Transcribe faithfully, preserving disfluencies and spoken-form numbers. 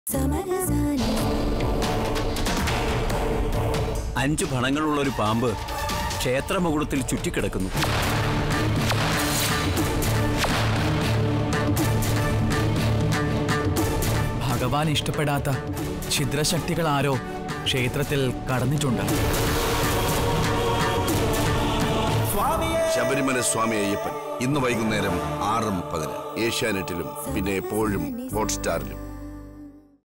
അഞ്ചു ഫണങ്ങളുള്ള ഒരു പാമ്പ് ക്ഷേത്രമുകുളത്തിൽ ചുറ്റിക്കിടക്കുന്നു. ഭഗവാൻ ഇഷ്ടപ്പെടാത്ത ഛിദ്രശക്തികൾ ആരോ ക്ഷേത്രത്തിൽ കടന്നിട്ടുണ്ട്. ശബരിമല സ്വാമി അയ്യപ്പൻ ഇന്ന് വൈകുന്നേരം ആറ് മുപ്പതിന് ഏഷ്യാനെറ്റിലും പിന്നെ എപ്പോഴും ഹോട്ട്സ്റ്റാറിലും.